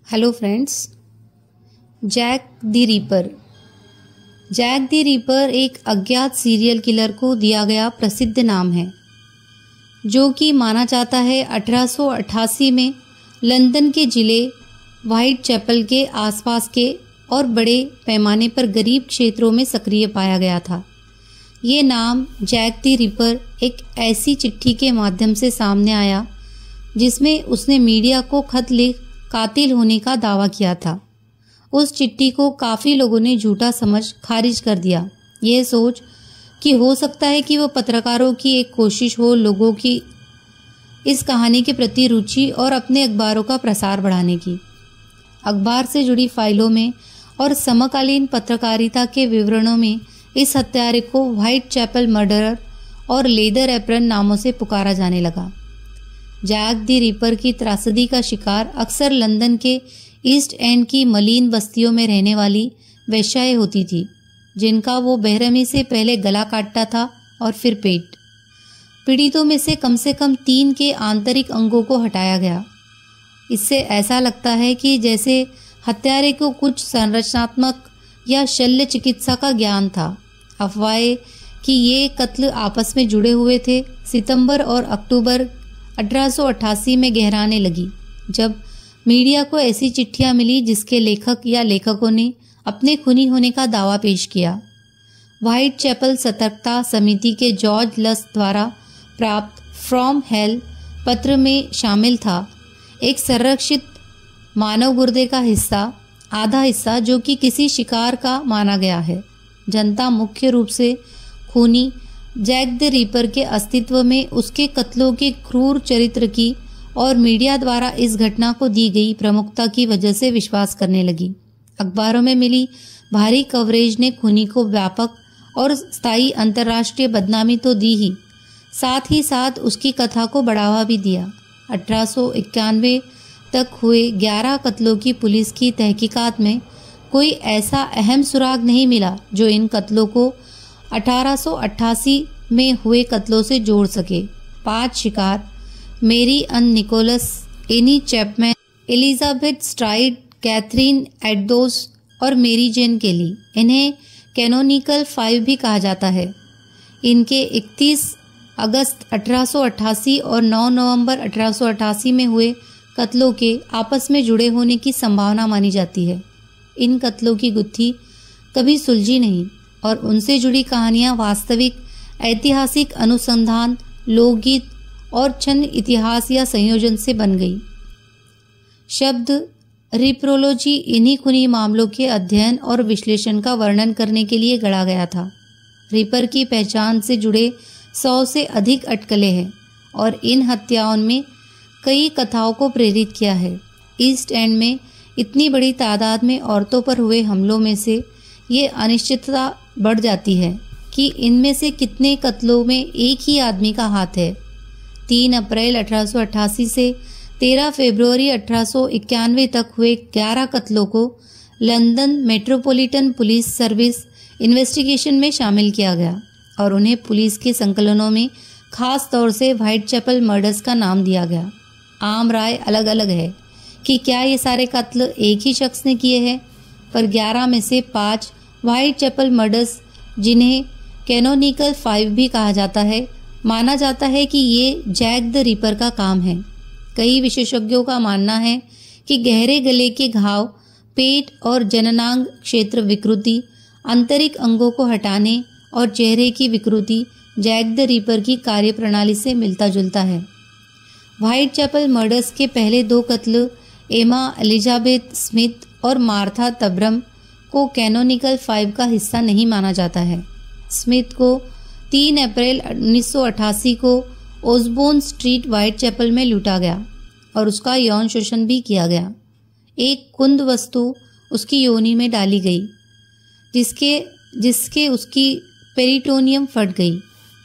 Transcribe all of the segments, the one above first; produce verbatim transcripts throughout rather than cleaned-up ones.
Hello friends, Jack the Ripper. Jack the Ripper एक अज्ञात serial killer को दिया गया प्रसिद्ध नाम है, जो कि माना जाता है अठारह सौ अट्ठासी में लंदन के जिले व्हाइट चैपल के आसपास के और बड़े पैमाने पर गरीब क्षेत्रों में सक्रिय पाया गया था। ये नाम जैक द रीपर एक ऐसी चिट्ठी के माध्यम से सामने आया जिसमें उसने मीडिया को खत लिख कातिल होने का दावा किया था। उस चिट्ठी को काफी लोगों ने झूठा समझ खारिज कर दिया, यह सोच कि हो सकता है कि वह पत्रकारों की एक कोशिश हो लोगों की इस कहानी के प्रति रुचि और अपने अखबारों का प्रसार बढ़ाने की। अखबार से जुड़ी फाइलों में और समकालीन पत्रकारिता के विवरणों में इस हत्यारे को व्हाइट चैपल मर्डरर और लेदर एप्रन नामों से पुकारा जाने लगा। जैक द रीपर की त्रासदी का शिकार अक्सर लंदन के ईस्ट एंड की मलिन बस्तियों में रहने वाली वेश्याएं होती थी, जिनका वो बेरहमी से पहले गला काटता था और फिर पेट। पीड़ितों में से कम से कम तीन के आंतरिक अंगों को हटाया गया। इससे ऐसा लगता है कि जैसे हत्यारे को कुछ संरचनात्मक या शल्य चिकित्सा का ज्ञान था। अफवाहें कि ये कत्ल आपस में जुड़े हुए थे सितंबर और अक्टूबर अठारह सौ अट्ठासी में गहराने लगी, जब मीडिया को ऐसी चिट्ठियां मिली जिसके लेखक या लेखकों ने अपने खूनी होने का दावा पेश किया। व्हाइट चैपल सतर्कता समिति के जॉर्ज लस द्वारा प्राप्त फ्रॉम हेल पत्र में शामिल था एक संरक्षित मानव गुर्दे का हिस्सा, आधा हिस्सा जो कि किसी शिकार का माना गया है। जनता मुख्य रूप से खूनी जैक द रीपर के अस्तित्व में, उसके कत्लों के क्रूर चरित्र की और मीडिया द्वारा इस घटना को दी गई प्रमुखता की वजह से विश्वास करने लगी। अखबारों में मिली भारी कवरेज ने खूनी को व्यापक और स्थायी अंतर्राष्ट्रीय बदनामी तो दी ही, साथ ही साथ उसकी कथा को बढ़ावा भी दिया। अठारह सौ इक्यानवे तक हुए ग्यारह कत्लों की पुलिस की तहकीकात में कोई ऐसा अहम सुराग नहीं मिला जो इन कत्लों को अठारह सौ अट्ठासी में हुए कत्लों से जोड़ सके। पांच शिकार Mary Ann Nichols, Annie Chapman, Elizabeth Stride, Catherine Eddowes और मेरी जेन केली, इन्हें कैनोनिकल फाइव भी कहा जाता है। इनके इकतीस अगस्त अठारह सौ अट्ठासी और नौ नवंबर अठारह सौ अट्ठासी में हुए कत्लों के आपस में जुड़े होने की संभावना मानी जाती है। इन कत्लों की गुत्थी कभी सुलझी नहीं और उनसे जुड़ी कहानियां वास्तविक ऐतिहासिक अनुसंधान, लोकगीत और छन्न इतिहास या संयोजन से बन गई। शब्द रिप्रोलॉजी इन्हीं खूनी मामलों के अध्ययन और विश्लेषण का वर्णन करने के लिए गढ़ा गया था। रीपर की पहचान से जुड़े सौ से अधिक अटकलें हैं और इन हत्याओं में कई कथाओं को प्रेरित किया है। ईस्ट एंड में इतनी बड़ी तादाद में औरतों पर हुए हमलों में से ये अनिश्चितता बढ़ जाती है कि इनमें से कितने कत्लों में एक ही आदमी का हाथ है। तीन अप्रैल अठारह सौ अट्ठासी से तेरह फरवरी अठारह सौ इक्यानवे तक हुए ग्यारह कत्लों को London Metropolitan Police Service investigation में शामिल किया गया और उन्हें पुलिस के संकलनों में खास तौर से व्हाइट चैपल मर्डर्स का नाम दिया गया। आम राय अलग अलग है कि क्या ये सारे कत्ल एक ही शख्स ने किए हैं, पर ग्यारह में से पाँच व्हाइट चैपल मर्डर्स, जिन्हें कैनोनिकल फाइव भी कहा जाता है, माना जाता है कि ये जैक द रीपर का काम है। कई विशेषज्ञों का मानना है कि गहरे गले के घाव, पेट और जननांग क्षेत्र विकृति, आंतरिक अंगों को हटाने और चेहरे की विकृति जैक द रीपर की कार्यप्रणाली से मिलता जुलता है। व्हाइट चैपल मर्डर्स के पहले दो कत्ल एमा एलिजाबेथ स्मिथ और मार्था तब्रम को कैनोनिकल फाइव का हिस्सा नहीं माना जाता है। स्मिथ को तीन अप्रैल उन्नीस सौ अट्ठासी को ओसबोर्न स्ट्रीट व्हाइट चैपल में लूटा गया और उसका यौन शोषण भी किया गया। एक कुंद वस्तु उसकी योनि में डाली गई जिसके जिसके उसकी पेरिटोनियम फट गई।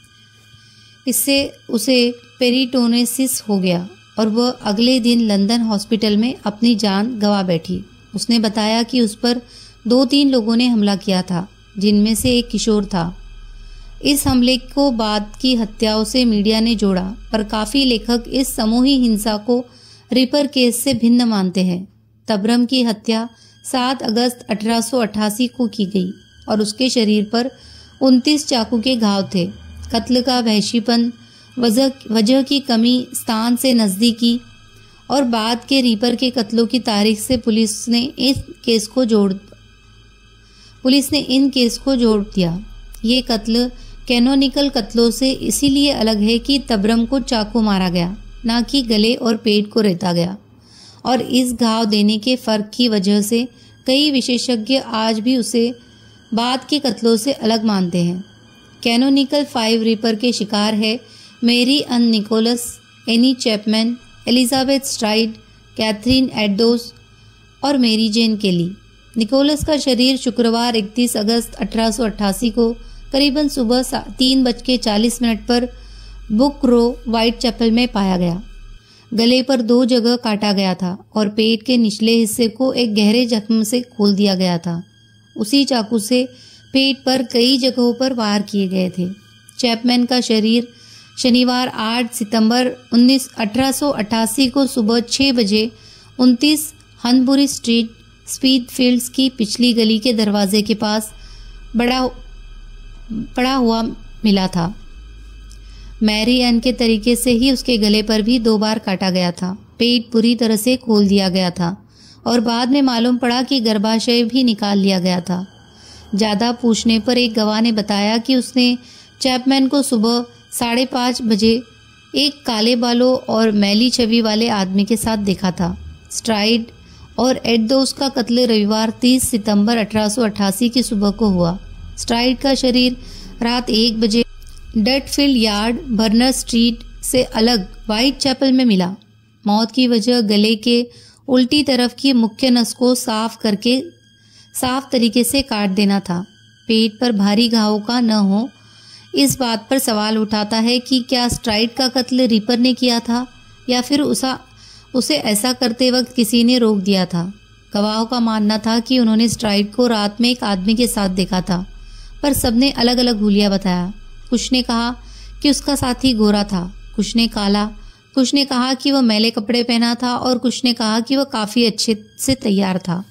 इससे उसे पेरिटोनेसिस हो गया और वह अगले दिन लंदन हॉस्पिटल में अपनी जान गंवा बैठी। उसने बताया कि उस पर दो तीन लोगों ने हमला किया था, जिनमें से एक किशोर था। इस हमले को बाद की हत्याओं से मीडिया ने जोड़ा, पर काफी लेखक इस समूही हिंसा को रिपर केस से भिन्न मानते हैं। तबरम की हत्या सात अगस्त अठारह सौ अट्ठासी को की गई और उसके शरीर पर उनतीस चाकू के घाव थे। कत्ल का वहशीपन, वजह वजह की कमी, स्थान से नज़दीकी और बाद के रीपर के कत्लों की तारीख से पुलिस ने इस केस को जोड़ पुलिस ने इन केस को जोड़ दिया। ये कत्ल कैनोनिकल कत्लों से इसीलिए अलग है कि तबरम को चाकू मारा गया, ना कि गले और पेट को रेता गया, और इस घाव देने के फर्क की वजह से कई विशेषज्ञ आज भी उसे बाद के कत्लों से अलग मानते हैं। कैनोनिकल फाइव रीपर के शिकार है Mary Ann Nichols, Annie Chapman, Elizabeth Stride, Catherine Eddowes और मेरी जेन केली। निकोलस का शरीर शुक्रवार इकतीस अगस्त अठारह सौ अट्ठासी को करीबन सुबह तीन बज के चालीस मिनट पर बुक रो व्हाइट चैपल में पाया गया। गले पर दो जगह काटा गया था और पेट के निचले हिस्से को एक गहरे जख्म से खोल दिया गया था। उसी चाकू से पेट पर कई जगहों पर वार किए गए थे। चैपमैन का शरीर शनिवार आठ सितंबर उन्नीस अठारह सौ अट्ठासी को सुबह छह बजे उनतीस हनबुरी स्ट्रीट, स्पीडफील्ड्स की पिछली गली के दरवाजे के पास बड़ा पड़ा हुआ मिला था। मैरी एन के तरीके से ही उसके गले पर भी दो बार काटा गया था। पेट पूरी तरह से खोल दिया गया था और बाद में मालूम पड़ा कि गर्भाशय भी निकाल लिया गया था। ज़्यादा पूछने पर एक गवाह ने बताया कि उसने चैपमैन को सुबह साढ़े पाँच बजे एक काले बालों और मैली छवि वाले आदमी के साथ देखा था। स्ट्राइड और एडोस का कत्ल रविवार तीस सितंबर अठारह सौ अट्ठासी की सुबह को हुआ। स्ट्राइड का शरीर रात एक बजे डटफील्ड यार्ड, बर्नर स्ट्रीट से अलग व्हाइट चैपल में मिला। मौत की वजह गले के उल्टी तरफ की मुख्य नस को साफ करके साफ तरीके से काट देना था। पेट पर भारी घावों का न हो, इस बात पर सवाल उठाता है कि क्या स्ट्राइड का कत्ल रीपर ने किया था या फिर उसा उसे ऐसा करते वक्त किसी ने रोक दिया था। गवाहों का मानना था कि उन्होंने स्ट्राइड को रात में एक आदमी के साथ देखा था, पर सबने अलग अलग हुलिया बताया। कुछ ने कहा कि उसका साथी गोरा था, कुछ ने काला, कुछ ने कहा कि वह मैले कपड़े पहना था और कुछ ने कहा कि वह काफ़ी अच्छे से तैयार था।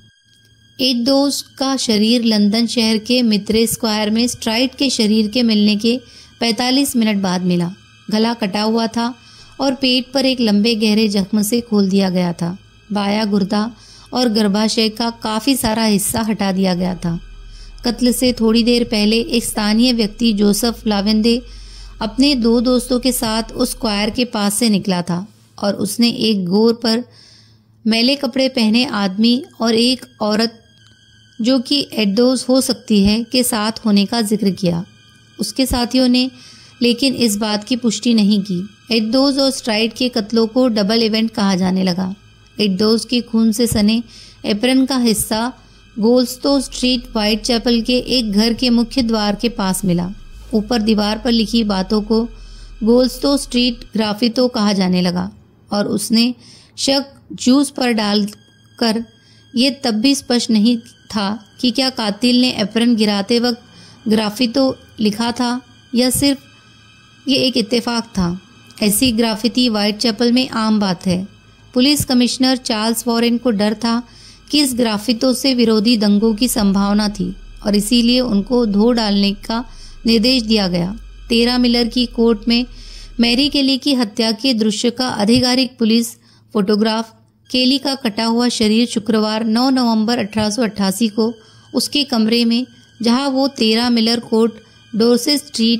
एडोस का शरीर लंदन शहर के मित्रे स्क्वायर में स्ट्राइड के शरीर के मिलने के पैंतालीस मिनट बाद मिला। गला कटा हुआ था और पेट पर एक लंबे गहरे जख्म से खोल दिया गया था। बाया गुर्दा और गर्भाशय का काफ़ी सारा हिस्सा हटा दिया गया था। कत्ल से थोड़ी देर पहले एक स्थानीय व्यक्ति जोसेफ लावेंदे अपने दो दोस्तों के साथ उस स्क्वायर के पास से निकला था और उसने एक गोर पर मैले कपड़े पहने आदमी और एक औरत जो कि एडोस हो सकती है के साथ होने का जिक्र किया। उसके साथियों ने लेकिन इस बात की पुष्टि नहीं की। एडोस और स्ट्राइड के कत्लों को डबल इवेंट कहा जाने लगा। एडोस के खून से सने एप्रन का हिस्सा गोल्स्तो स्ट्रीट व्हाइट चैपल के एक घर के मुख्य द्वार के पास मिला। ऊपर दीवार पर लिखी बातों को गोल्स्तो स्ट्रीट ग्राफितो कहा जाने लगा और उसने शक जूस पर डालकर यह तब भी स्पष्ट नहीं था कि क्या कातिल ने एप्रन गिराते वक्त ग्राफितो लिखा था या सिर्फ ये एक इत्तेफाक था। ऐसी ग्राफिती व्हाइट चैपल में आम बात है। पुलिस कमिश्नर चार्ल्स वॉरेन को डर था कि इस ग्राफितो से विरोधी दंगों की संभावना थी और इसीलिए उनको धो डालने का निर्देश दिया गया। तेरह मिलर की कोर्ट में मैरी केली की हत्या के दृश्य का आधिकारिक पुलिस फोटोग्राफ, केली का कटा हुआ शरीर शुक्रवार नौ नवंबर अठारह सौ अट्ठासी को उसके कमरे में, जहां वो तेरह Miller Court, Dorset Street,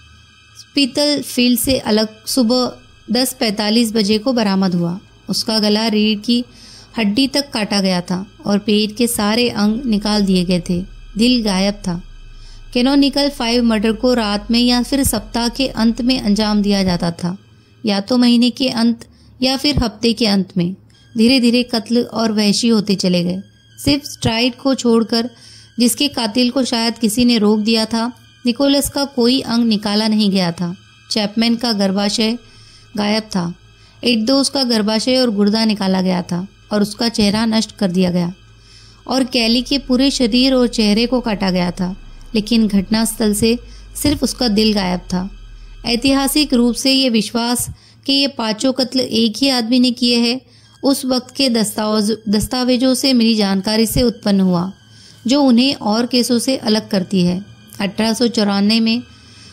Spitalfields से अलग, सुबह दस पैंतालीस बजे को बरामद हुआ। उसका गला रीढ़ की हड्डी तक काटा गया था और पेट के सारे अंग निकाल दिए गए थे। दिल गायब था। कैनोनिकल फाइव मर्डर को रात में या फिर सप्ताह के अंत में अंजाम दिया जाता था, या तो महीने के अंत या फिर हफ्ते के अंत में। धीरे धीरे कत्ल और वहशी होते चले गए। सिर्फ स्ट्राइड को छोड़कर, जिसके कातिल को शायद किसी ने रोक दिया था, निकोलस का कोई अंग निकाला नहीं गया था। चैपमैन का गर्भाशय गायब था। एडोस का गर्भाशय और गुर्दा निकाला गया था और उसका चेहरा नष्ट कर दिया गया और कैली के पूरे शरीर और चेहरे को काटा गया था, लेकिन घटनास्थल से सिर्फ उसका दिल गायब था। ऐतिहासिक रूप से ये विश्वास कि ये पांचों कत्ल एक ही आदमी ने किए हैं उस वक्त के दस्तावेज दस्तावेजों से मिली जानकारी से उत्पन्न हुआ, जो उन्हें और केसों से अलग करती है। अठारह सौ चौरानवे में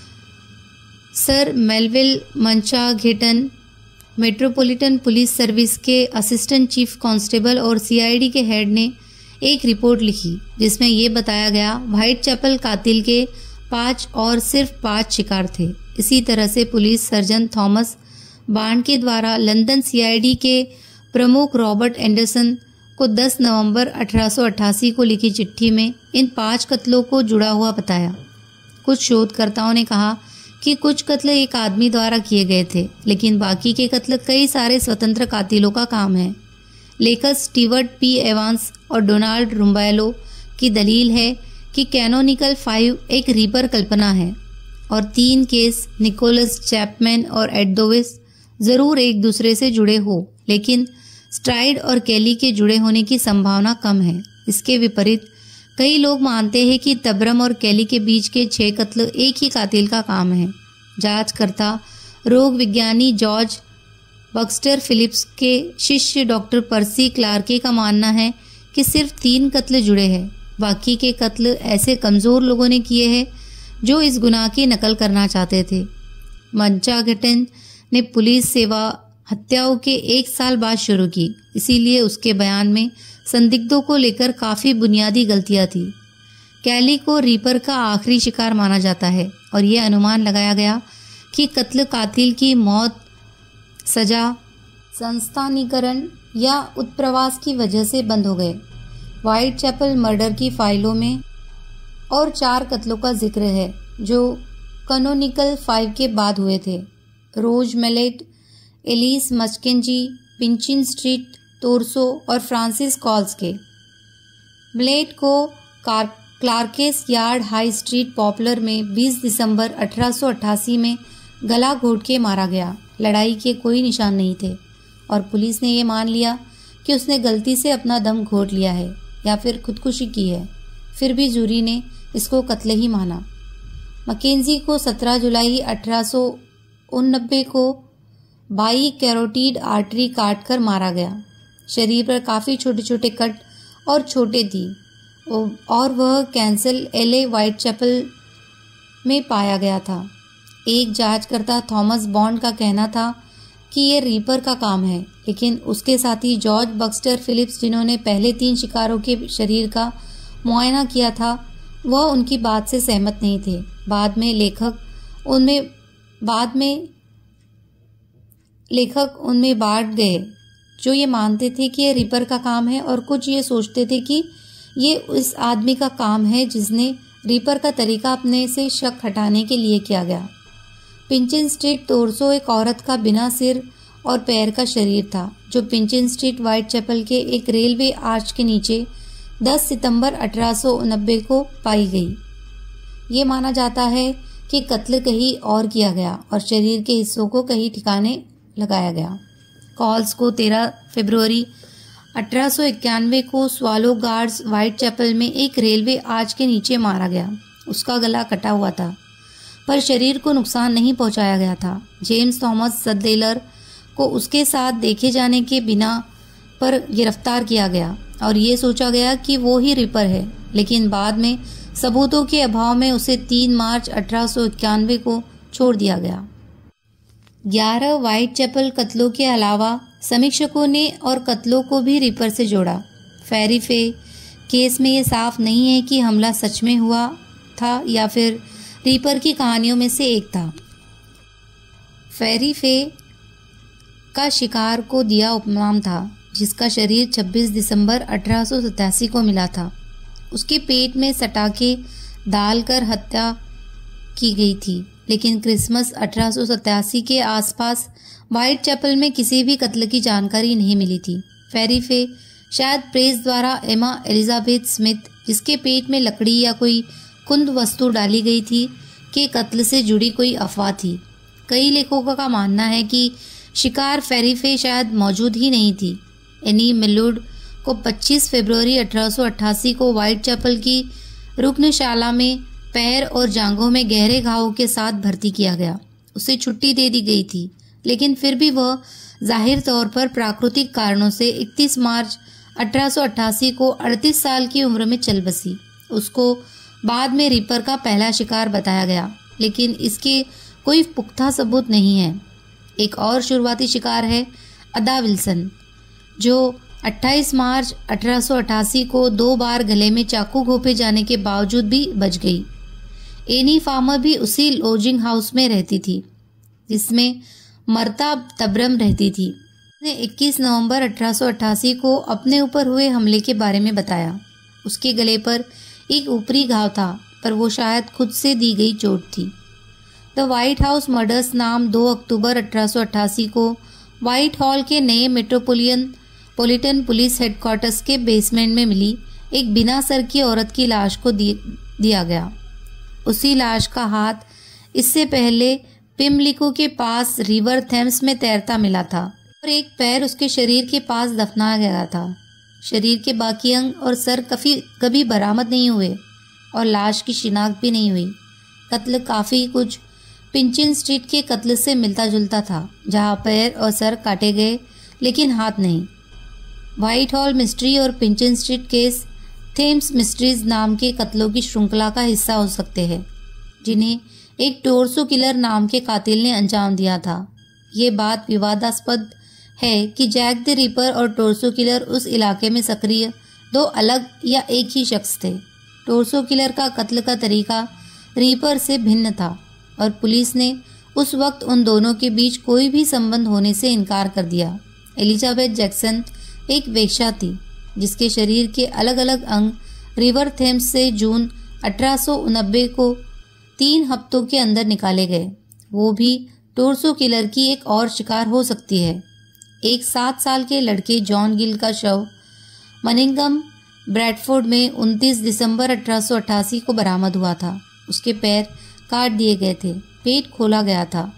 Sir Melville Macnaghten Metropolitan Police Service के असिस्टेंट चीफ कांस्टेबल और सीआईडी के हेड ने एक रिपोर्ट लिखी, जिसमें ये बताया गया व्हाइट चैपल कातिल के पाँच और सिर्फ पाँच शिकार थे। इसी तरह से पुलिस सर्जन थॉमस बार्न के द्वारा लंदन सीआईडी के प्रमुख रॉबर्ट एंडरसन को दस नवंबर अठारह सौ अट्ठासी को लिखी चिट्ठी में इन पांच कत्लों को जुड़ा हुआ बताया। कुछ शोधकर्ताओं ने कहा कि कुछ कत्ल एक आदमी द्वारा किए गए थे, लेकिन बाकी के कत्ल कई सारे स्वतंत्र कातिलों का काम है। लेखक स्टीवर्ट पी एवांस और डोनाल्ड रुम्बैलो की दलील है कि कैनोनिकल फाइव एक रीपर कल्पना है और तीन केस निकोलस चैपमैन और एडोविस जरूर एक दूसरे से जुड़े हो, लेकिन स्ट्राइड और कैली के जुड़े होने की संभावना कम है। इसके विपरीत कई लोग मानते हैं कि तबरम और कैली के बीच के छह कत्ल एक ही कातिल का काम है। जांचकर्ता रोग विज्ञानी जॉर्ज बक्स्टर फिलिप्स के शिष्य डॉक्टर पर्सी क्लार्के का मानना है कि सिर्फ तीन कत्ल जुड़े हैं, बाकी के कत्ल ऐसे कमज़ोर लोगों ने किए हैं जो इस गुनाह की नकल करना चाहते थे। मंचाघेटन ने पुलिस सेवा हत्याओं के एक साल बाद शुरू की, इसीलिए उसके बयान में संदिग्धों को लेकर काफ़ी बुनियादी गलतियां थी। कैली को रीपर का आखिरी शिकार माना जाता है और यह अनुमान लगाया गया कि कत्ल कातिल की मौत, सजा, संस्थानीकरण या उत्प्रवास की वजह से बंद हो गए। व्हाइट चैपल मर्डर की फाइलों में और चार कत्लों का जिक्र है जो कैनोनिकल फाइव के बाद हुए थे। Rose Mylett, Alice McKenzie, Pinchin Street, torso और फ्रांसिस कॉल्स के। ब्लेड को Clarke's Yard High Street Poplar में बीस दिसंबर अठारह सौ अट्ठासी में गला घोट के मारा गया। लड़ाई के कोई निशान नहीं थे और पुलिस ने यह मान लिया कि उसने गलती से अपना दम घोट लिया है या फिर खुदकुशी की है। फिर भी जूरी ने इसको कत्ल ही माना। मकेंजी को सत्रह जुलाई अठारह सौ उननब्बे को बाई कैरोटीड आर्टरी काट कर मारा गया। शरीर पर काफ़ी छोटे छोटे कट और छोटे थी और वह कैंसल एले व्हाइट चैपल में पाया गया था। एक जांचकर्ता थॉमस बॉन्ड का कहना था कि यह रीपर का काम है, लेकिन उसके साथी जॉर्ज बक्स्टर फिलिप्स, जिन्होंने पहले तीन शिकारों के शरीर का मुआयना किया था, वह उनकी बात से सहमत नहीं थे। बाद में लेखक उनमें बाद में लेखक उनमें बांट गए जो ये मानते थे कि यह रीपर का काम है और कुछ ये सोचते थे कि ये उस आदमी का काम है जिसने रीपर का तरीका अपने से शक हटाने के लिए किया गया। पिंचिन स्ट्रीट तोरसो एक औरत का बिना सिर और पैर का शरीर था जो पिंचिन स्ट्रीट व्हाइट चैपल के एक रेलवे आर्च के नीचे दस सितंबर अठारह सौ उननब्बे को पाई गई। ये माना जाता है कि कत्ल कहीं और किया गया और शरीर के हिस्सों को कहीं ठिकाने लगाया गया। कॉल्स को तेरह फरवरी अठारह सौ इक्यानवे को स्वालो गार्ड्स व्हाइट चैपल में एक रेलवे आर्च के नीचे मारा गया। उसका गला कटा हुआ था पर शरीर को नुकसान नहीं पहुंचाया गया था। जेम्स थॉमस सदेलर को उसके साथ देखे जाने के बिना पर गिरफ्तार किया गया और ये सोचा गया कि वो ही रीपर है, लेकिन बाद में सबूतों के अभाव में उसे तीन मार्च अठारह सौ इक्यानवे को छोड़ दिया गया। ग्यारह व्हाइट चैपल कत्लों के अलावा समीक्षकों ने और कत्लों को भी रीपर से जोड़ा। फेरी फे केस में ये साफ नहीं है कि हमला सच में हुआ था या फिर रीपर की कहानियों में से एक था। फेरी फे का शिकार को दिया उपनाम था, जिसका शरीर छब्बीस दिसंबर अठारह सौ सतासी को मिला था। उसके पेट में सटाके डालकर हत्या की गई थी, लेकिन क्रिसमस अठारह सौ सतासी के आसपास व्हाइट चैपल में किसी भी कत्ल की जानकारी नहीं मिली थी। फेरी फे शायद प्रेस द्वारा एमा एलिजाबेथ स्मिथ, जिसके पेट में लकड़ी या कोई कुंद वस्तु डाली गई थी, के कत्ल से जुड़ी कोई अफवाह थी। कई लेखकों का मानना है कि शिकार फेरी फे शायद मौजूद ही नहीं थी। एनी मिलुड को पच्चीस फरवरी अठारह सौ अट्ठासी को व्हाइट चैपल की रुग्णशाला में पैर और जांघों में गहरे घावों के साथ भर्ती किया गया। उसे छुट्टी दे दी गई थी, लेकिन फिर भी वह जाहिर तौर पर प्राकृतिक कारणों से इकतीस मार्च अठारह सौ अट्ठासी को अड़तीस साल की उम्र में चल बसी। उसको बाद में रीपर का पहला शिकार बताया गया, लेकिन इसके कोई पुख्ता सबूत नहीं है। एक और शुरुआती शिकार है अदा विल्सन, जो अट्ठाईस मार्च अठारह सौ अट्ठासी को दो बार गले में चाकू घोंपे जाने के बावजूद भी बच गई। एनी फार्मर भी उसी लॉजिंग हाउस में रहती थी जिसमें मर्ता तबरम रहती थी। उसने इक्कीस नवंबर अठारह सौ अट्ठासी को अपने ऊपर हुए हमले के बारे में बताया। उसके गले पर एक ऊपरी घाव था, पर वो शायद खुद से दी गई चोट थी। द व्हाइट हाउस मर्डर्स नाम दो अक्टूबर अठारह सौ अट्ठासी को व्हाइट हॉल के नए मेट्रोपोलियन पोलिटन पुलिस हेडक्वार्टर्स के बेसमेंट में मिली एक बिना सर की औरत की लाश को दी, दिया गया। उसी लाश का हाथ इससे पहले पिमलिको के पास रिवर थेम्स में तैरता मिला था और एक पैर उसके शरीर के पास दफनाया गया था। शरीर के बाकी अंग और सर कभी कभी बरामद नहीं हुए और लाश की शिनाख्त भी नहीं हुई। कत्ल काफ़ी कुछ पिंचिन स्ट्रीट के कत्ल से मिलता जुलता था, जहां पैर और सर काटे गए लेकिन हाथ नहीं। व्हाइट हॉल मिस्ट्री और Pinchin Street case Thames mysteries नाम के कत्लों की श्रृंखला का हिस्सा हो सकते हैं, जिन्हें एक टोरसो किलर नाम के कातिल ने अंजाम दिया था। ये बात विवादास्पद है कि जैक द रिपर और टोरसो किलर उस इलाके में सक्रिय दो अलग या एक ही शख्स थे। टोरसो किलर का कत्ल का तरीका रीपर से भिन्न था और पुलिस ने उस वक्त उन दोनों के बीच कोई भी संबंध होने से इनकार कर दिया। एलिजाबेथ जैक्सन एक वेश्या थी जिसके शरीर के अलग अलग अंग रिवर थेम्स से जून अठारह सौ नब्बे को तीन हफ्तों के अंदर निकाले गए। वो भी टोरसो किलर की एक और शिकार हो सकती है। एक सात साल के लड़के जॉन गिल का शव मनिंगम ब्रैडफोर्ड में उनतीस दिसंबर अठारह सौ अट्ठासी को बरामद हुआ था। उसके पैर काट दिए गए थे, पेट खोला गया था,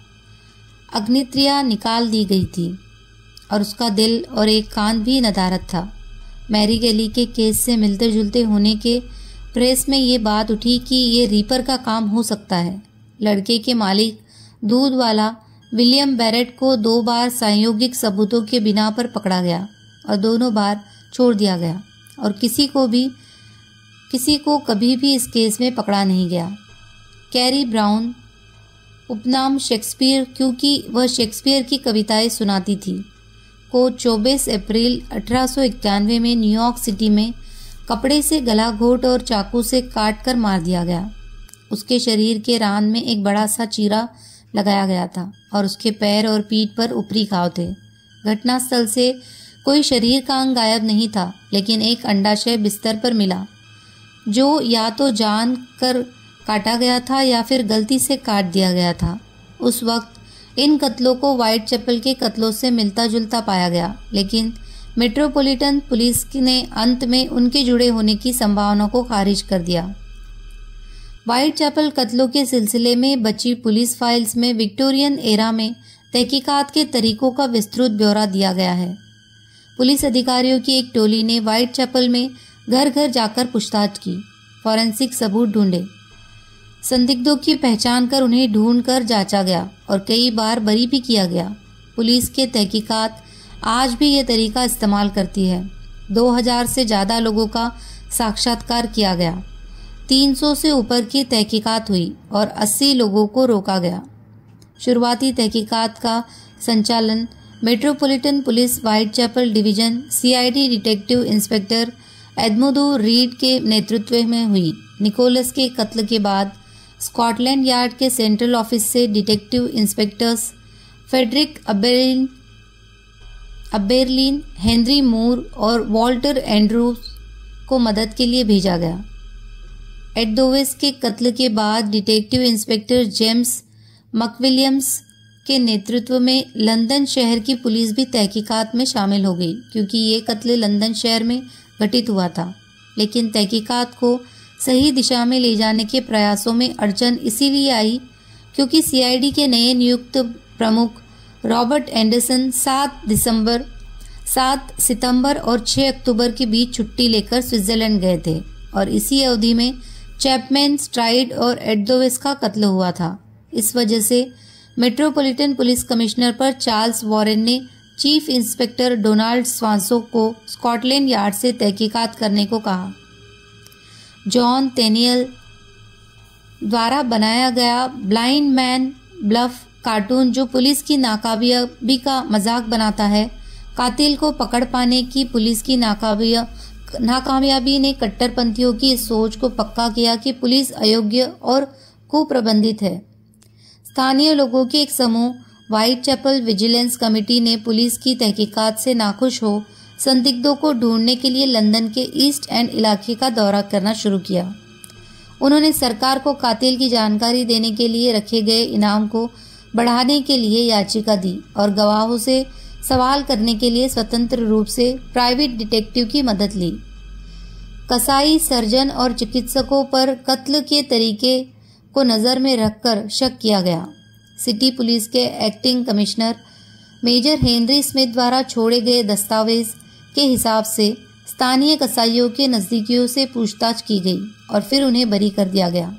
अग्नित्रिया निकाल दी गई थी और उसका दिल और एक कान भी नदारद था। मैरी गैली के केस से मिलते जुलते होने के प्रेस में ये बात उठी कि ये रीपर का काम हो सकता है। लड़के के मालिक दूध वाला विलियम बैरेट को दो बार संयोगिक सबूतों के बिना पर पकड़ा गया और दोनों बार छोड़ दिया गया और किसी को भी किसी को कभी भी इस केस में पकड़ा नहीं गया। कैरी ब्राउन, उपनाम शेक्सपियर क्योंकि वह शेक्सपियर की कविताएं सुनाती थी, को चौबीस अप्रैल अठारह सौ इक्यानवे में न्यूयॉर्क सिटी में कपड़े से गला घोट और चाकू से काट कर मार दिया गया। उसके शरीर के रान में एक बड़ा सा चीरा लगाया गया था और उसके पैर और पीठ पर ऊपरी घाव थे। घटनास्थल से कोई शरीर का अंग गायब नहीं था, लेकिन एक अंडाशय बिस्तर पर मिला जो या तो जान कर काटा गया था या फिर गलती से काट दिया गया था। उस वक्त इन कत्लों को व्हाइट चैपल के कत्लों से मिलता जुलता पाया गया, लेकिन मेट्रोपॉलिटन पुलिस ने अंत में उनके जुड़े होने की संभावना को खारिज कर दिया। व्हाइट चैपल कत्लों के सिलसिले में बची पुलिस फाइल्स में विक्टोरियन एरा में तहकीकात के तरीकों का विस्तृत ब्यौरा दिया गया है। पुलिस अधिकारियों की एक टोली ने व्हाइट चैपल में घर घर जाकर पूछताछ की, फॉरेंसिक सबूत ढूंढे, संदिग्धों की पहचान कर उन्हें ढूंढ कर जांचा गया और कई बार बरी भी किया गया। पुलिस के तहकीकात आज भी ये तरीका इस्तेमाल करती है। दो हज़ार से ज़्यादा लोगों का साक्षात्कार किया गया, तीन सौ से ऊपर की तहकीकात हुई और अस्सी लोगों को रोका गया। शुरुआती तहकीकात का संचालन Metropolitan Police Whitechapel division CID detective inspector Edmund Reid के नेतृत्व में हुई। निकोलस के कत्ल के बाद स्कॉटलैंड यार्ड के सेंट्रल ऑफिस से detective inspectors Frederick Abberline Abberline Henry Moore और वॉल्टर एंड्रूज को मदद के लिए भेजा गया। एडोवेस के कत्ल के बाद डिटेक्टिव इंस्पेक्टर जेम्स मकविलियम्स के नेतृत्व में लंदन शहर की पुलिस भी तहकीकात में शामिल हो गई, क्योंकि ये कत्ल लंदन शहर में घटित हुआ था। लेकिन तहकीकात को सही दिशा में ले जाने के प्रयासों में अड़चन इसीलिए आई क्योंकि सीआईडी के नए नियुक्त प्रमुख रॉबर्ट एंडरसन सात दिसंबर सात सितंबर और छह अक्टूबर के बीच छुट्टी लेकर स्विट्जरलैंड गए थे और इसी अवधि में चैपमैन, स्ट्राइड और एडोवेस का कत्ल हुआ था। इस वजह से मेट्रोपॉलिटन पुलिस कमिश्नर पर चार्ल्स वॉरेन ने चीफ इंस्पेक्टर डोनाल्ड स्वांसो को स्कॉटलैंड यार्ड से तहकीकात करने को कहा। जॉन तेनियल द्वारा बनाया गया ब्लाइंड मैन ब्लफ कार्टून, जो पुलिस की नाकामयाबी का मजाक बनाता है, कातिल को पकड़ पाने की पुलिस की नाकामयाबी ने कट्टरपंथियों की इस सोच को पक्का किया कि पुलिस अयोग्य और कुप्रबंधित है। स्थानीय लोगों के एक समूह व्हाइट चैपल विजिलेंस कमेटी ने पुलिस की तहकीकात से नाखुश हो संदिग्धों को ढूंढने के लिए लंदन के ईस्ट एंड इलाके का दौरा करना शुरू किया। उन्होंने सरकार को कातिल की जानकारी देने के लिए रखे गए इनाम को बढ़ाने के लिए याचिका दी और गवाहों से सवाल करने के लिए स्वतंत्र रूप से प्राइवेट डिटेक्टिव की मदद ली। कसाई, सर्जन और चिकित्सकों पर कत्ल के तरीके को नज़र में रखकर शक किया गया। सिटी पुलिस के acting commissioner Major Henry Smith द्वारा छोड़े गए दस्तावेज के हिसाब से स्थानीय कसाईयों के नज़दीकियों से पूछताछ की गई और फिर उन्हें बरी कर दिया गया।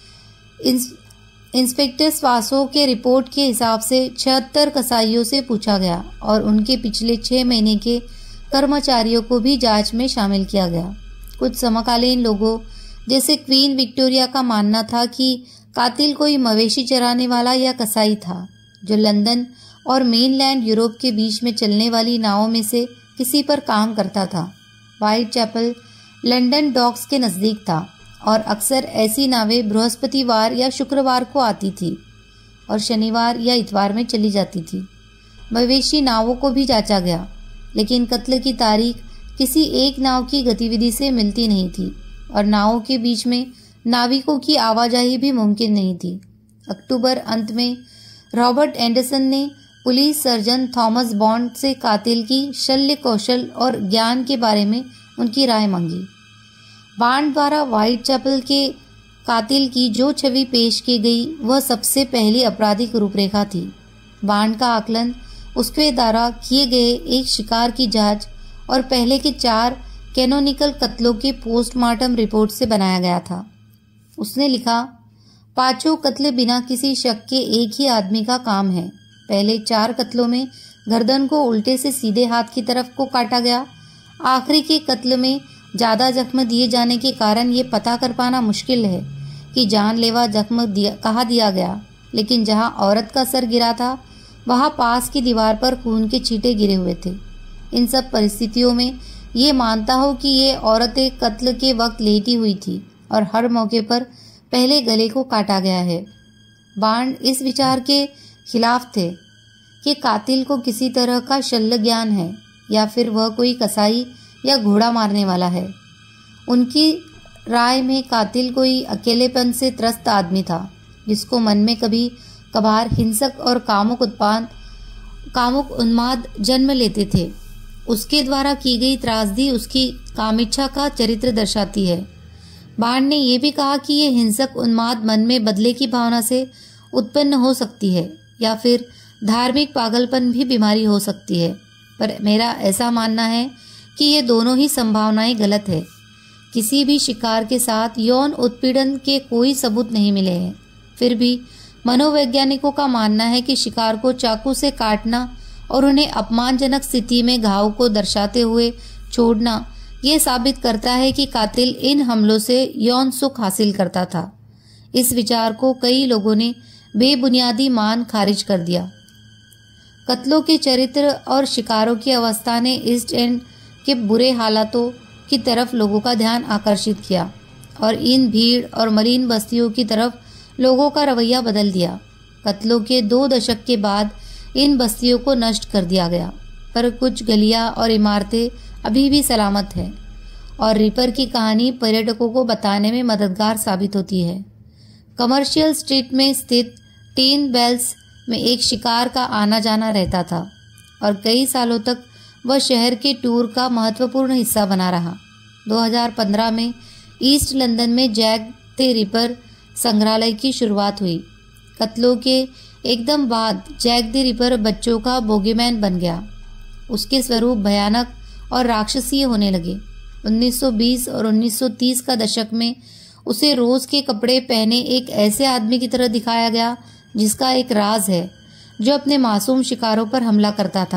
इंस्पेक्टर स्वासो के रिपोर्ट के हिसाब से छिहत्तर कसाईयों से पूछा गया और उनके पिछले छह महीने के कर्मचारियों को भी जांच में शामिल किया गया। कुछ समकालीन लोगों जैसे क्वीन विक्टोरिया का मानना था कि कातिल कोई मवेशी चराने वाला या कसाई था, जो लंदन और मेनलैंड यूरोप के बीच में चलने वाली नावों में से किसी पर काम करता था। व्हाइट चैपल लंदन डॉक्स के नज़दीक था और अक्सर ऐसी नावें बृहस्पतिवार या शुक्रवार को आती थी और शनिवार या इतवार में चली जाती थी। मवेशी नावों को भी जांचा गया, लेकिन कत्ल की तारीख किसी एक नाव की गतिविधि से मिलती नहीं थी और नावों के बीच में नाविकों की आवाजाही भी मुमकिन नहीं थी। अक्टूबर अंत में रॉबर्ट एंडरसन ने पुलिस सर्जन थॉमस बॉन्ड से कातिल की शल्य कौशल और ज्ञान के बारे में उनकी राय मांगी। बॉन्ड द्वारा व्हाइट चैपल के कातिल की जो छवि पेश की गई वह सबसे पहली आपराधिक रूपरेखा थी। बॉन्ड का आकलन उसके द्वारा किए गए एक शिकार की जांच और पहले के चार कैनोनिकल कत्लों के पोस्टमार्टम रिपोर्ट से बनाया गया था। उसने लिखा, पांचों कत्ल बिना किसी शक के एक ही आदमी का काम है। पहले चार कत्लों में गर्दन को उल्टे से सीधे हाथ की तरफ को काटा गया। आखिरी के कत्ल में ज़्यादा जख्म दिए जाने के कारण ये पता कर पाना मुश्किल है कि जानलेवा जख्म दिया कहाँ दिया गया, लेकिन जहाँ औरत का सर गिरा था वहाँ पास की दीवार पर खून के छींटे गिरे हुए थे। इन सब परिस्थितियों में ये मानता हो कि ये औरतें कत्ल के वक्त लेटी हुई थी और हर मौके पर पहले गले को काटा गया है। बॉन्ड इस विचार के खिलाफ थे कि कातिल को किसी तरह का शल्य ज्ञान है या फिर वह कोई कसाई या घोड़ा मारने वाला है। उनकी राय में कातिल कोई अकेलेपन से त्रस्त आदमी था, जिसको मन में कभी कभार हिंसक और कामुक उत्पाद कामुक उन्माद जन्म लेते थे। उसके द्वारा की गई त्रासदी उसकी कामिच्छा का चरित्र दर्शाती है। बॉन्ड ने यह भी कहा कि यह हिंसक उन्माद मन में बदले की भावना से उत्पन्न हो सकती है या फिर धार्मिक पागलपन भी बीमारी हो सकती है, पर मेरा ऐसा मानना है कि ये दोनों ही संभावनाएं गलत है। किसी भी शिकार के साथ यौन उत्पीड़न के कोई सबूत नहीं मिले हैं। फिर भी मनोवैज्ञानिकों का मानना है कि शिकार को चाकू से काटना और उन्हें अपमानजनक स्थिति में घाव को दर्शाते हुए छोड़ना ये साबित करता है कि कातिल इन हमलों से यौन सुख हासिल करता था। इस विचार को कई लोगों ने बेबुनियादी मान खारिज कर दिया। कत्लों के चरित्र और शिकारों की अवस्था ने ईस्ट एंड के बुरे हालातों की तरफ लोगों का ध्यान आकर्षित किया और इन भीड़ और मलिन बस्तियों की तरफ लोगों का रवैया बदल दिया। कत्लों के दो दशक के बाद इन बस्तियों को नष्ट कर दिया गया, पर कुछ गलियां और इमारतें अभी भी सलामत हैं और रिपर की कहानी पर्यटकों को बताने में मददगार साबित होती है। कमर्शियल स्ट्रीट में स्थित टीन बेल्स में एक शिकार का आना जाना रहता था और कई सालों तक वह शहर के टूर का महत्वपूर्ण हिस्सा बना रहा। दो हज़ार पंद्रह में ईस्ट लंदन में जैक द रिपर संग्रहालय की शुरुआत हुई। कत्लों के एकदम बाद जैक द रिपर बच्चों का बोगीमैन बन गया। उसके स्वरूप भयानक और राक्षसीय होने लगे। उन्नीस सौ बीस और उन्नीस सौ तीस का दशक में उसे रोज के कपड़े पहने एक ऐसे आदमी की तरह दिखाया गया जिसका एक राज है, जो अपने मासूम शिकारों पर हमला करता था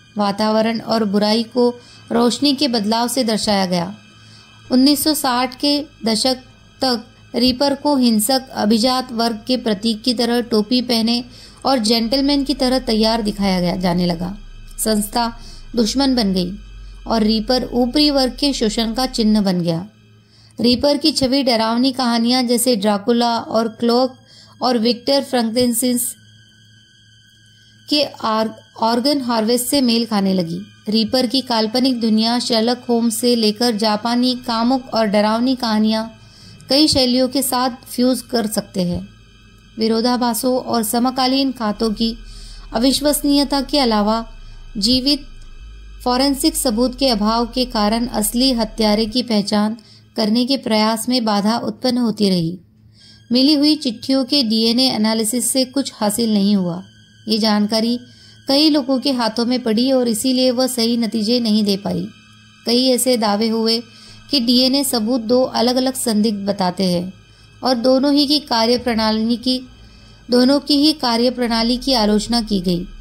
वातावरण और बुराई को रोशनी के बदलाव से दर्शाया गया। उन्नीस सौ साठ के दशक तक रीपर को हिंसक अभिजात वर्ग के प्रतीक की तरह टोपी पहने और जेंटलमैन की तरह तैयार दिखाया गया जाने लगा। संस्था दुश्मन बन गई और रीपर ऊपरी वर्ग के शोषण का चिन्ह बन गया। रीपर की छवि डरावनी कहानियां जैसे ड्राकुला और क्लोक और विक्टर फ्रैंकेनसिस के ऑर्गन हार्वेस्ट से मेल खाने लगी। रीपर की काल्पनिक दुनिया शर्लक होम्स से लेकर जापानी कामुक और डरावनी कहानियां कई शैलियों के साथ फ्यूज कर सकते हैं। विरोधाभासों और समकालीन खातों की अविश्वसनीयता के अलावा जीवित फॉरेंसिक सबूत के अभाव के कारण असली हत्यारे की पहचान करने के प्रयास में बाधा उत्पन्न होती रही। मिली हुई चिट्ठियों के डीएनए एनालिसिस से कुछ हासिल नहीं हुआ। ये जानकारी कई लोगों के हाथों में पड़ी और इसीलिए वह सही नतीजे नहीं दे पाई। कई ऐसे दावे हुए कि डीएनए सबूत दो अलग अलग संदिग्ध बताते हैं और दोनों ही की कार्यप्रणाली की दोनों की ही कार्यप्रणाली की आलोचना की गई।